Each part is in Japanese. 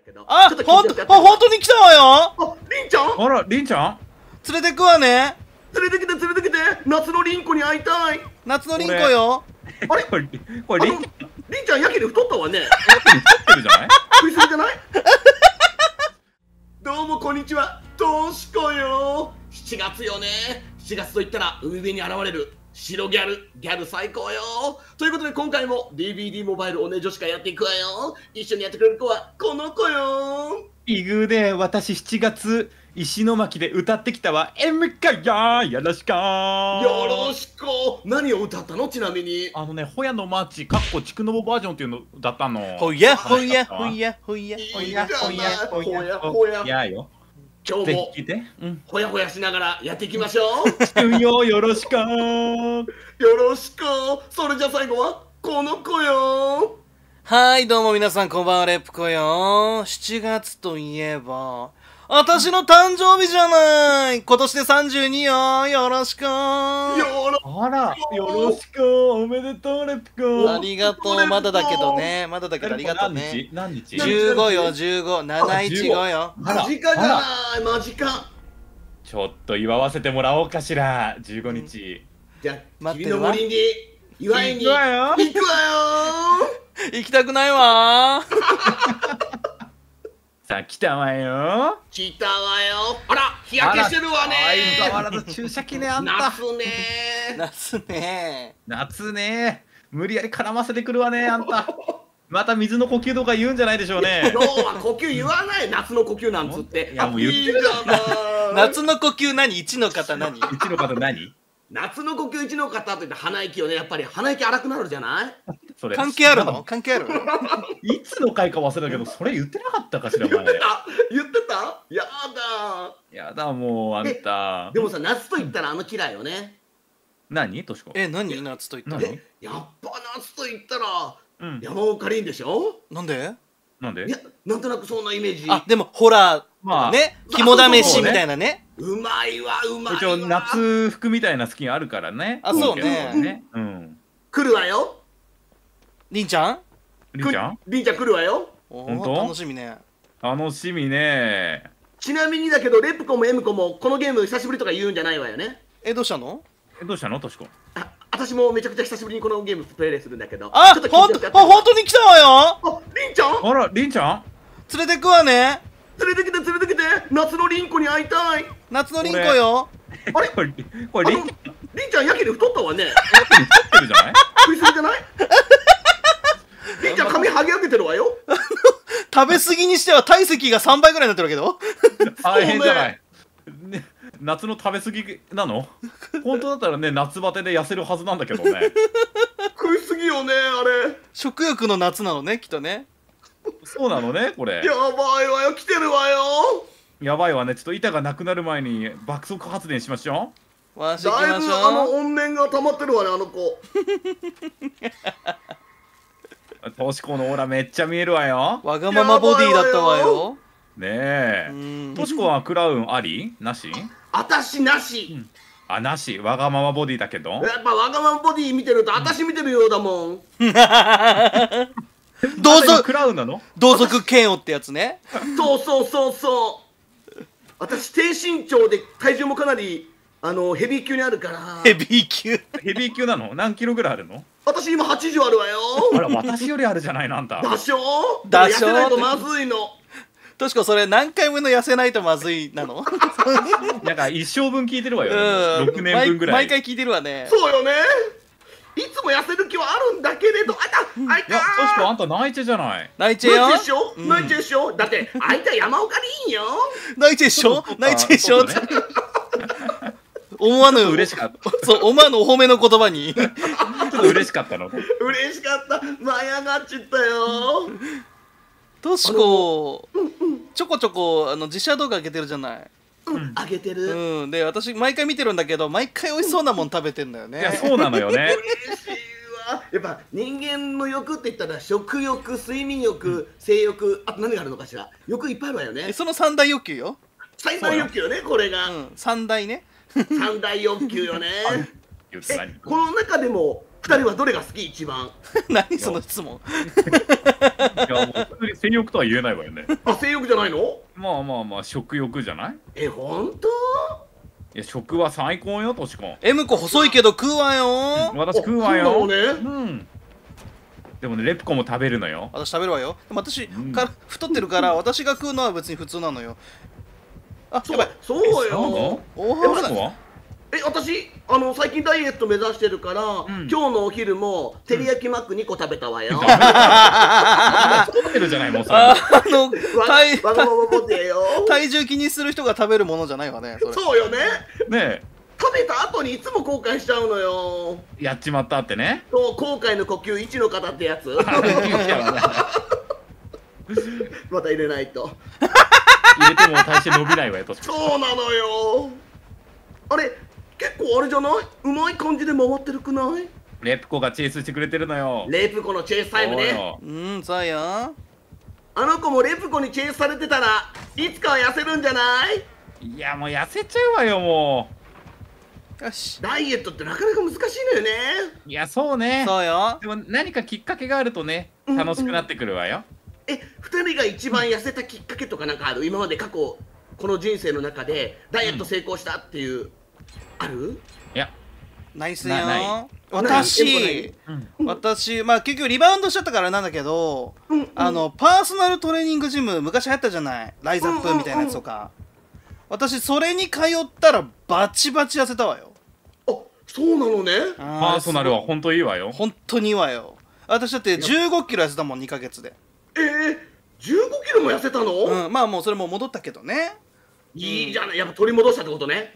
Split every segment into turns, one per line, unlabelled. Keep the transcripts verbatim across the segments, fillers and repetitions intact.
けど。
あ、ほんと、あ、本当に来たわよ。
あ、りんちゃん。
あら、りんちゃん
連れてくわね。
連れてきて連れてきて。夏のりんこに会いたい。
夏のりんこよ。
あれ、
これ、これ、りん、
りんちゃんやけに太ったわね。
太ってるじゃない
食いすぎじゃない？どうもこんにちは、としこよ。しちがつよね。しちがつといったら海辺に現れる白ギャル、ギャル最高よ。ということで今回も ディービーディー モバイルおね女子会やっていくわよ。一緒にやってくれる子はこの子よ。
イグで私しちがつ石巻で歌ってきたわ。エムカやよろしくー。
よろしく。何を歌ったの？ちなみに
あのね、ホヤのマーチかっこちくのぼバージョンっていうのだったの。
ほやほやほやほやほや
いいか
ほや
な。
ほや
ほやほや。
やよ。
今日も
ぜひ聞いて。うん。
ほやほやしながらやっていきましょう。
つくよよろしくー。
よろしく。それじゃあ最後はこの子よ。
はい、どうも皆さんこんばんは、レプコよ。しちがつといえば、私の誕生日じゃない。今年でさんじゅうによ。よろしく。
よろ
あら、よろしくおめでとうレプコ。
ありがとう。まだだけどね。まだだけどありがとうね。
何日？
じゅうごよ、じゅうご。なないちごよ。
あら
間近じゃない間近。
ちょっと祝わせてもらおうかしら。じゅうごにち。
じゃあ
待ってるわ
君の森に祝いに
行くわよ。
行くわよ。
行きたくないわ。
さあ来たわよ。
来たわよ。あら日焼けしてるわね。
相変わらず注射器ねあんた。
夏ね。
夏ね。
夏ね。無理やり絡ませてくるわねあんた。また水の呼吸とか言うんじゃないでしょうね。
今日は呼吸言わない。夏の呼吸なんつって。
いやもう言ってる
いいじゃない
夏の呼吸何？一の方何？
うちの方何？
夏の呼吸一の方といって鼻息をね、やっぱり鼻息荒くなるじゃない？
それ
関係あるの？関係ある？
いつの回か忘れたけど、それ言ってなかったかしら前。
あ、言ってた？やだ。
やだもうあんた。
でもさ、夏と言ったらあのキラよね。
何としこ？
え、何？夏と言ったら？
何？
やっぱ夏と言ったら
うん。
山岡凛でしょ？
なんで？
なんで
いや、なんとなくそんなイメージ。
あ、でもホラー
まあ
ね、肝試しみたいなね。
うまいわ、うまいわ。
一応夏服みたいなスキンあるからね。
あそうね
ね。うん。
来るわよ。
りんちゃん？
りんちゃん？
りんちゃん来るわよ。
お
本当
ー、楽しみね。
楽しみね。
ちなみにだけど、レプコもエムコもこのゲーム久しぶりとか言うんじゃないわよね。
え、どうしたの？
えどうしたのとしこ？
あ、私もめちゃくちゃ久しぶりにこのゲームプレイするんだけど。
あ、
ちょっと
ほんと、
聞いてやって
あ、本当に来たわよ。
あ、りんちゃん
あら、りんちゃん？
連れてくわね。
連れてきて連れてきて。夏のりんこに会いたい。
夏のりんこよ。
あれ、
これ、これりん、
あのりんちゃんやけに太ったわね。
太ってるじゃない？
食いすぎじゃない？りんちゃん髪はげ上げてるわよ。
食べ過ぎにしては体積がさんばいぐらいになってるわけど。
大変じゃない。ね、夏の食べ過ぎなの？本当だったらね、夏バテで痩せるはずなんだけどね。
食いすぎよね、あれ。
食欲の夏なのね、きっとね。
そうなのね、これ。
やばいわよ、来てるわよ。
やばいわね。ちょっと板がなくなる前に爆速発電しましょ
わし行き
だいぶ
まし
あの
ょう。
怨念が溜まってるわね、あの子。
う。としこのオーラめっちゃ見えるわよ。
わがままボディだったわよ。
ねえ
う。ん。
としこはクラウンあり？なし？
あたしなし。
あ、なし。わがままボディだけど。
やっぱわがままボディ見てるとあたし見てるようだもん。
同族、
クラウンなの？
同族嫌悪ってやつね。
そうそうそうそう。私低身長で体重もかなりあのヘビー級にあるから。
ヘビー級。
ヘビー級なの？何キロぐらいあるの？
私今はちじゅうあるわよ。
あら、私よりあるじゃないのあんた。
だしょ？
だしょ
痩せないとまずいの。
としこそれ何回目の痩せないとまずいなの？
なんか一生分聞いてるわよ。
うん。
ろくねんぶんぐらい。
毎毎回聞いてるわね。
そうよね。いつも痩せる気はあるんだけれど、あいた、あいた
いや、としこあんた泣いちゃじゃない。
泣いちゃうよ。
泣いちゃうでしょ、
うん
泣いちゃうでしょ。だってあいた山岡でいいよ。
泣いちゃうでしょ？泣いちゃうでしょ？
そうだね
思わぬ
嬉しかった。
そう、思わぬお褒めの言葉に。
ちょっと嬉しかったの。
嬉しかった。舞い上がっちゃったよ。
としこ、ちょこちょこあの自社動画上げてるじゃない。
うん、あげてる。
うん。で、私毎回見てるんだけど、毎回美味しそうなもん食べてんだよ
いや、
ね。
そうなのよね。
嬉しいわ。やっぱ人間の欲って言ったら食欲、睡眠欲、性欲、あと何があるのかしら。欲いっぱいあるわよね。
えその三大欲求よ。
最大欲求よね、これが。
うん。三大ね。
三大欲求よね。
言って何？
この中でも二人はどれが好き一番？
何その質問。
いやもう普通に性欲とは言えないわよね。
あ、性欲じゃないの？
まあまあまあ食欲じゃない？
え、ほんと？
いや食は最高よとしこん。
エムコ細いけど食うわよ。
私食うわよ。
そうなのね。
うんでもねレプコも食べるのよ。
私食べるわよ。でも私、
うん
から太ってるから私が食うのは別に普通なのよ。あ、
そう
やばい。
そう
そうな
よ
の。
お
え
はよう。
トシコは？
え、私、あの、最近ダイエット目指してるから、
ん
今日のお昼も、照り焼きマックにこ食べたわよ。わ
太ってるじゃないもうそれ。
あの体
わがままボディよ。
体重気にする人が食べるものじゃないわね。それ
そうよね。
ね
食べた後にいつも後悔しちゃうのよ。
えやっちまったってね。
そう、後悔の呼吸いちの方ってやつ。また入れないと。
入れても体重伸びないわよトシコ。
そうなのよ。あれ、結構あれじゃない？うまい感じで回ってるくない？
レプコがチェイスしてくれてるのよ。
レプコのチェイスタイムね。
そうよ
うんそうよ。
あの子もレプコにチェイスされてたらいつかは痩せるんじゃない？
いやもう痩せちゃうわよも
よし。
ダイエットってなかなか難しいのよね。
う。いやそうね。
そうよ。
でも何かきっかけがあるとね
うん
楽しくなってくるわよ。
え、二人が一番痩せたきっかけとかなんかある？今まで過去この人生の中でダイエット成功したっていう、ある？
いや
ナイスよ
なない。
私
うん
私まあ結局リバウンドしちゃったからなんだけど、
うんうん
あのパーソナルトレーニングジム昔流行ったじゃない、ライズアップみたいなやつとか、私それに通ったらバチバチ痩せたわよ。
あ、そうなのね。
パ
パーソナルは本当いいわよ。
本当にいいわよ。私だってじゅうごキロ痩せたもんにかげつで。
えー、じゅうごキロも痩せたの？
うんまあもうそれも戻ったけどね。
いいじゃない、やっぱ取り戻したってことね。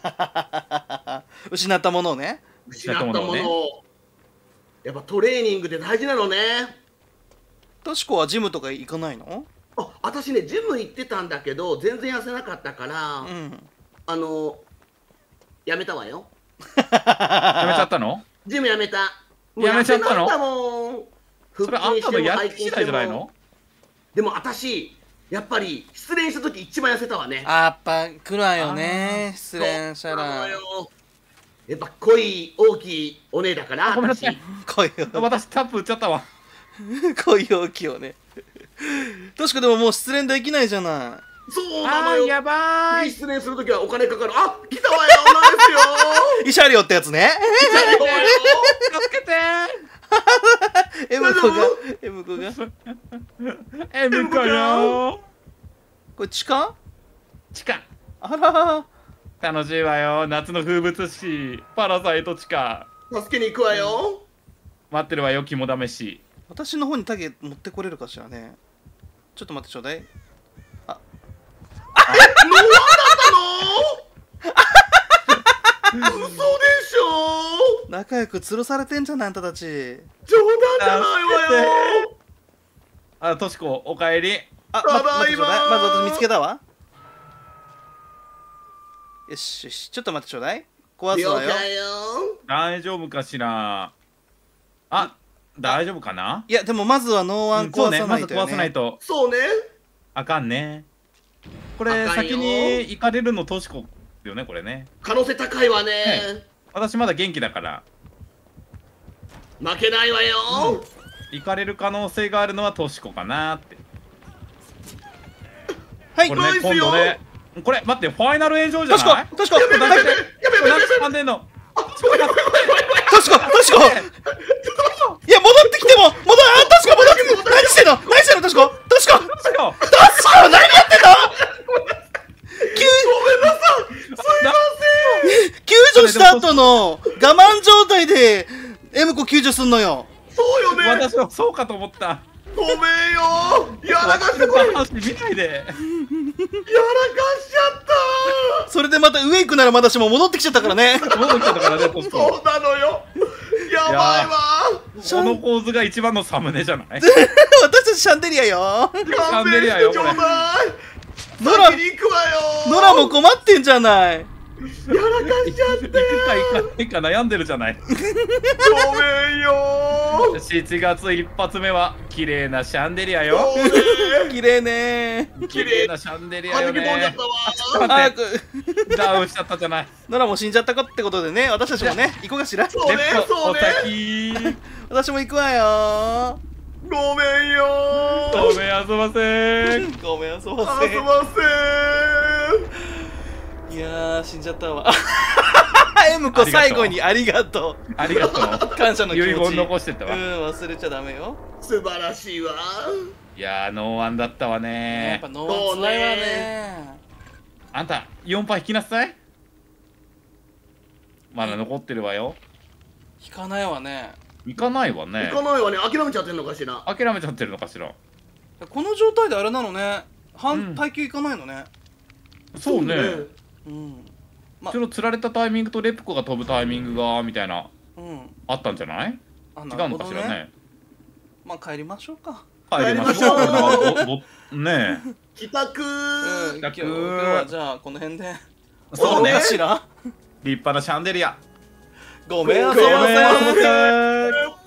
失ったものをね。
失ったものを、
ね
やっぱトレーニングで大事なのね。
としこはジムとか行かないの？
あ、私ねジム行ってたんだけど全然痩せなかったから、
うん
あのやめたわよ。
やめちゃったの？
ジムやめた。もう
やめちゃったの
痩せないんだもん。
それあんたのやる気次第じゃないの？
でも私やっぱり失恋した時一番痩せたわね。
あやっぱ来るわよね、失恋したら。
そうなのよ。やっぱ濃い大きいお姉だから私。
ごめんなさい。
恋を
私タップ打っちゃったわ。
恋を気をね。としこでももう失恋できないじゃな
そうなのよ。
あーやばーい。
失恋する時はお金かかる。あ、来たわよ。なんですよ。
い。慰謝料ってやつね。
来たよ。
助けて
エムコがエムコが
ー。エムコよ
これ地下？
ー。地下。
あら
楽しいわよ。夏の風物詩。パラサイト地下。
助けに行くわよ。
待ってるわよ、肝試し。
私の方にタゲ持ってこれるかしらね。ちょっと待ってちょうだい。
ノーワンだったの？嘘でしょ。
仲良く吊るされてんじゃないあんたたち。
冗談じゃないわよ。
あ、としこ、おかえり。
あ、
ただいま
待ってちょうだい。まず私見つけたわ。よしよし、ちょっと待ってちょうだい。壊す
了
わよ。
解よ。
大丈夫かしら。あ、大丈夫かな？
いやでもまずはノーワン
うんそうね、
壊さ
まず壊
ないとよね。
さないと
そうね。
あかんね。これ
あかんよ
先に行かれるのとしこよね、これね。
可能性高いわね。
私まだ元気だから。
負けないわよ。
行かれる可能性があるのはとしこかなって。
はい。
これね、
ナイスよ
今度ね。これ待って、ファイナル炎上じゃ
としこ
ない？
としこ
やべやべやべやべやべやべ。
なんでんの？
あ、ごめんごめんごめんごめんごめん。
としことしこいや戻ってきても戻るあとしこ戻ってきて何してんの何してんのとしことしことしこ何やってんの救
ごめんなさい。すいま
救助した後の我慢状態でエムコ救助すんのよ。
せん。そうよね。
私はそうかと思った。
ごめんよ。やらかしてこれ。やらかし
話見ないで。
ちゃった。
それでまた上行くならまだしも戻ってきちゃったからね。
戻ってきたからね、としこ。
そうなのよ。やばいわ。
この構図が一番のサムネじゃない？
私たちシャンデリアよ。
ャンデリアよ
勘弁してちょうだい。
ノラ
先に行くわよ。
ノラも困ってんじゃない。
やらかしちゃって
行くか行かないか悩んでるじゃない。
ごめんよ
しちがつ一発目は綺麗なシャンデリアよ。
そうね
綺麗ねー。
綺麗なシャンデリアよ
はじき飛んじゃっ
ね。
たわ
早く。
ダウンしちゃったじゃない。
ノラも死んじゃったかってことでね、私たちもね、行こうかしら。
そうね
レッドお
そうね
先。
私も行くわよ
ごめんよ
ごめんあそばせん。
ー。ごめん、遊ば
あ
せ。
すいません
いやー、死んじゃったわ。エムコ最後にありがと
ありがと
う。感謝の気持ち。
う。遺言残してったわ。
うん、忘れちゃダメよ。
素晴らしいわ
いやーノーワンだったわ
やっ
ね
ぱノーつらいわね。
あんたよんパー引きなさい。まだ残ってるわよ。
引かないわね。
行かないわね
行。かないわね諦めちゃってんのかしら
諦めちゃってるのかしら。
この状態であれなのね。
うん
半耐久いかないのね。
そうね。
うん。
その釣られたタイミングとレプコが飛ぶタイミングがみたいな
うん。
あったんじゃない？
あ、
違
なるほど
うのかしらね。
ね。まあ帰りましょうか。
帰りましょう。
帰りましょう
ぼぼね
帰宅
うん。今日今日はじゃあこの辺で。
え。そうね
か。しら。
立派なシャンデリア。
ごめん、遊ば
ごめん
せ。
ごめんなさい。